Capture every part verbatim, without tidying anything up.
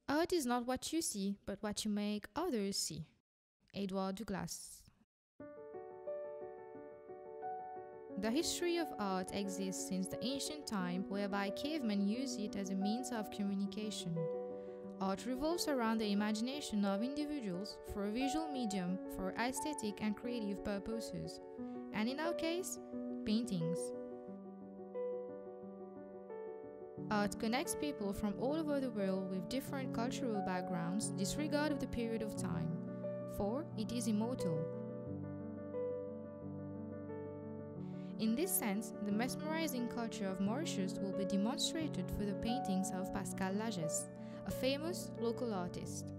Art is not what you see, but what you make others see. Edouard Douglas. The history of art exists since the ancient time, whereby cavemen used it as a means of communication. Art revolves around the imagination of individuals for a visual medium for aesthetic and creative purposes, and in our case, paintings. Art connects people from all over the world with different cultural backgrounds, disregard of the period of time, for it is immortal. In this sense, the mesmerizing culture of Mauritius will be demonstrated through the paintings of Pascal Lagesse, a famous local artist.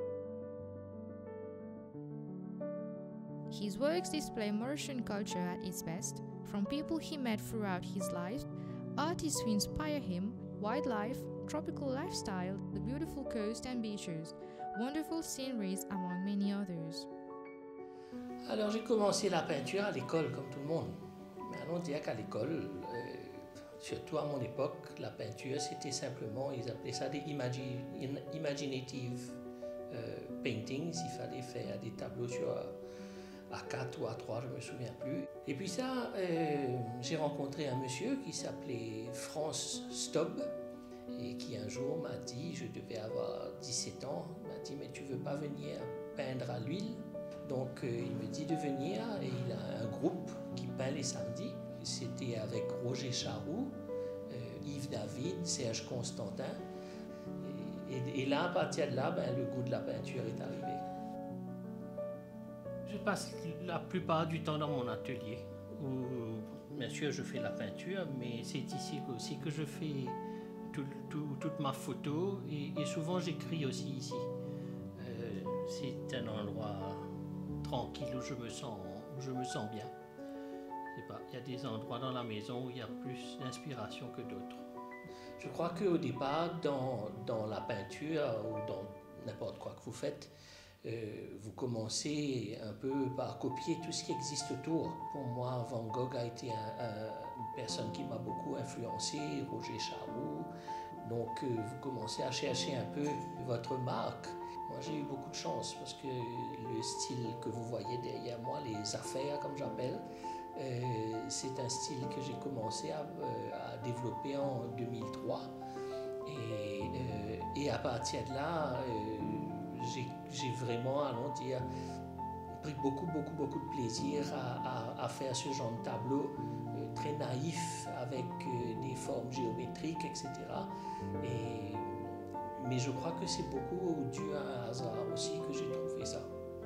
His works display Mauritian culture at its best, from people he met throughout his life, artists who inspire him, wildlife, tropical lifestyle, the beautiful coast and beaches, wonderful sceneries among many others. Alors j'ai commencé la peinture à l'école comme tout le monde. Mais on dirait qu'à l'école, euh, surtout à mon époque, la peinture c'était simplement, ils appelaient ça des imagi imaginative euh, paintings. Il fallait faire des tableaux sur A quatre ou A trois, je ne me souviens plus. Et puis ça, euh, j'ai rencontré un monsieur qui s'appelait France Stobb et qui un jour m'a dit, je devais avoir dix-sept ans, il m'a dit mais tu veux pas venir peindre à l'huile? Donc euh, il me dit de venir et il a un groupe qui peint les samedis. C'était avec Roger Charroux, euh, Yves David, Serge Constantin. Et, et, et là, à partir de là, ben, le goût de la peinture est arrivé. Je passe la plupart du temps dans mon atelier où, bien sûr, je fais la peinture, mais c'est ici aussi que je fais tout, tout, toute ma photo et, et souvent j'écris aussi ici. Euh, c'est un endroit tranquille où je me sens, où je me sens bien. Je sais pas, il y a des endroits dans la maison où il y a plus d'inspiration que d'autres. Je crois qu'au départ, dans, dans la peinture ou dans n'importe quoi que vous faites, euh, vous commencez un peu par copier tout ce qui existe autour. Pour moi, Van Gogh a été un, un, une personne qui m'a beaucoup influencé, Roger Charroux. Donc euh, vous commencez à chercher un peu votre marque. Moi j'ai eu beaucoup de chance parce que le style que vous voyez derrière moi, les affaires comme j'appelle, euh, c'est un style que j'ai commencé à, euh, à développer en deux mille trois. Et, euh, et à partir de là, euh, j'ai vraiment, allons dire, pris beaucoup, beaucoup, beaucoup de plaisir à, à, à faire ce genre de tableau euh, très naïf avec euh, des formes géométriques, et cetera. Et, mais je crois que c'est beaucoup dû à un hasard aussi que j'ai trouvé ça.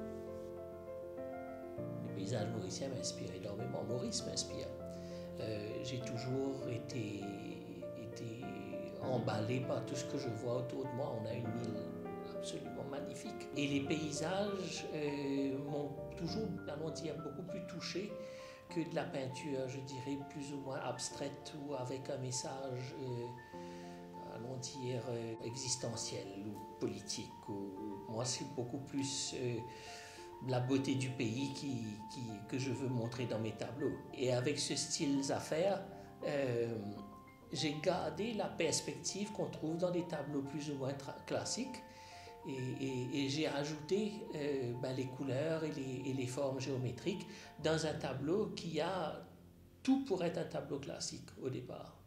Le paysage mauricien m'inspire énormément, Maurice m'inspire. Euh, j'ai toujours été, été emballé par tout ce que je vois autour de moi. On a une île absolument magnifique. Et les paysages euh, m'ont toujours, allons dire, beaucoup plus touché que de la peinture, je dirais, plus ou moins abstraite ou avec un message, euh, allons dire, euh, existentiel ou politique. Ou, moi, c'est beaucoup plus euh, la beauté du pays qui, qui, que je veux montrer dans mes tableaux. Et avec ce style affaires, euh, j'ai gardé la perspective qu'on trouve dans des tableaux plus ou moins classiques. Et, et, et j'ai ajouté euh, ben, les couleurs et les, et les formes géométriques dans un tableau qui a tout pour être un tableau classique au départ.